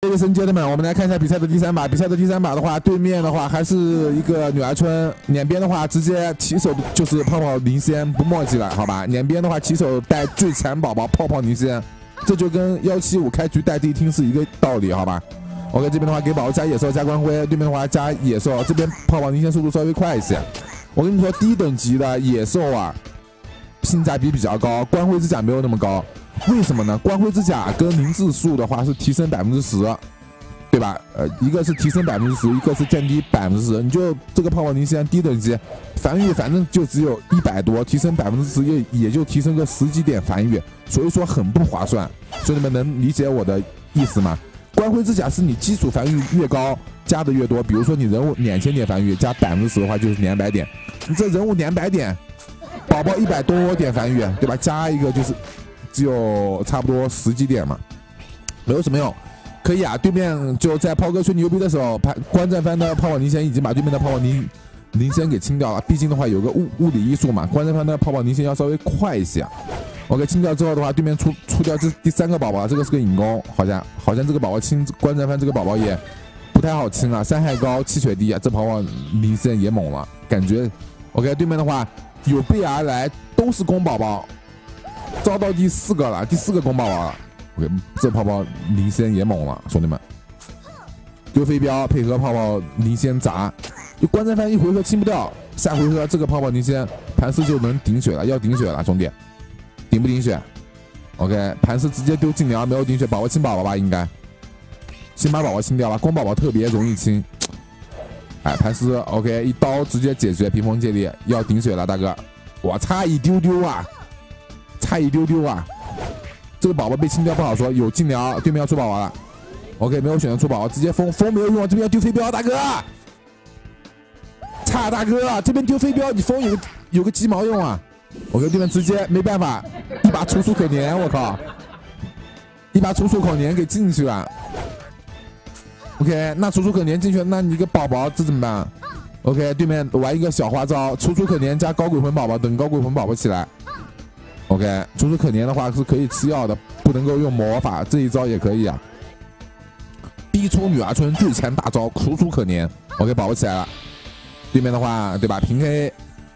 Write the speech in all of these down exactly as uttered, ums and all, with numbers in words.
各位神姐的们，我们来看一下比赛的第三把。比赛的第三把的话，对面的话还是一个女儿村，两边的话直接起手就是泡泡领先，不墨迹了，好吧？两边的话起手带最强宝宝泡泡领先，这就跟幺七五开局带地听是一个道理，好吧 ？OK， 这边的话给宝宝加野兽加光辉，对面的话加野兽，这边泡泡领先速度稍微快一些。我跟你说，低等级的野兽啊，性价比比较高，光辉之甲没有那么高。 为什么呢？光辉之甲跟灵智树的话是提升百分之十，对吧？呃，一个是提升百分之十，一个是降低百分之十。你就这个泡泡灵现在低等级，防御反正就只有一百多，提升百分之十也也就提升个十几点防御，所以说很不划算。兄弟们能理解我的意思吗？光辉之甲是你基础防御越高加的越多，比如说你人物两千点防御加百分之十的话就是两百点，你这人物两百点，宝宝一百多点防御，对吧？加一个就是。 只有差不多十几点嘛，没有什么用。可以啊，对面就在炮哥吹牛逼的时候，观战方的泡泡领先已经把对面的泡泡领领先给清掉了。毕竟的话有个物物理因素嘛，观战方的泡泡领先要稍微快一些。OK， 清掉之后的话，对面出出掉这第三个宝宝，这个是个引弓，好像好像这个宝宝清观战方这个宝宝也不太好清啊，伤害高，气血低啊，这泡泡领先也猛了，感觉 OK。对面的话有备而来，都是公宝宝。 招到第四个了，第四个公宝宝了。OK， 这泡泡领先也猛了，兄弟们。丢飞镖配合泡泡领先砸，就观战方一回合清不掉，下回合这个泡泡领先盘丝就能顶血了，要顶血了，兄弟，顶不顶血 ？OK， 盘丝直接丢禁疗，没有顶血，宝宝清宝宝吧，应该。先把宝宝清掉了，公宝宝特别容易清。哎，盘丝 OK， 一刀直接解决，屏风借力，要顶血了，大哥，我差一丢丢啊！ 差一丢丢啊！这个宝宝被清掉不好说，有禁疗，对面要出宝宝了。OK， 没有选择出宝宝，直接封封没有用，这边要丢飞镖，大哥，差大哥，这边丢飞镖，你封有个有个鸡毛用啊 ！OK， 对面直接没办法，一把楚楚可怜，我靠，一把楚楚可怜给进去了。OK， 那楚楚可怜进去，那你个宝宝这怎么办 ？OK， 对面玩一个小花招，楚楚可怜加高鬼魂宝宝，等高鬼魂宝宝起来。 OK， 楚楚可怜的话是可以吃药的，不能够用魔法，这一招也可以啊。逼出女儿村最强大招楚楚可怜 ，OK， 宝宝起来了。对面的话，对吧？平 A，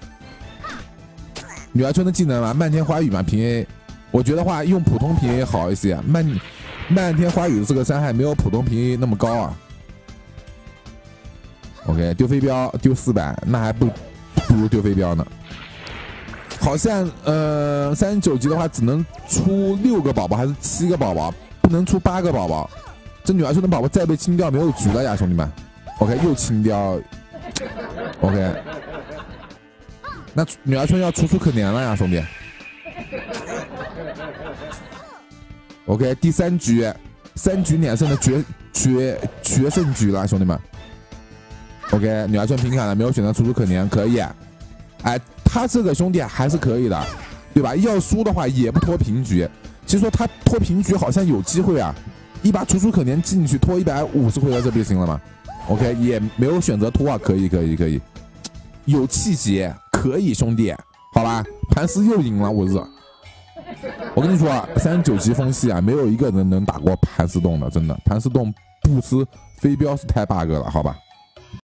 女儿村的技能嘛，漫天花雨嘛，平 A。我觉得话用普通平 A 好一些，漫漫天花雨的这个伤害没有普通平 A 那么高啊。OK， 丢飞镖丢四百，那还不不如丢飞镖呢。 好像呃，三十九级的话只能出六个宝宝还是七个宝宝，不能出八个宝宝。这女儿村的宝宝再被清掉，没有局了呀，兄弟们。OK， 又清掉。OK， 那女儿村要楚楚可怜了呀，兄弟。OK， 第三局，三局两胜的决决决胜局了，兄弟们。OK， 女儿村平砍了，没有选择楚楚可怜，可以。哎。 他这个兄弟还是可以的，对吧？要输的话也不拖平局。其实说他拖平局好像有机会啊，一把楚楚可怜进去拖一百五十回合，这不就行了吗 ？OK， 也没有选择拖啊，可以可以可以，有气节，可以兄弟，好吧？盘丝又赢了，我日！我跟你说啊，三十九级风系啊，没有一个人能打过盘丝洞的，真的，盘丝洞不吃飞镖是太 bug 了，好吧？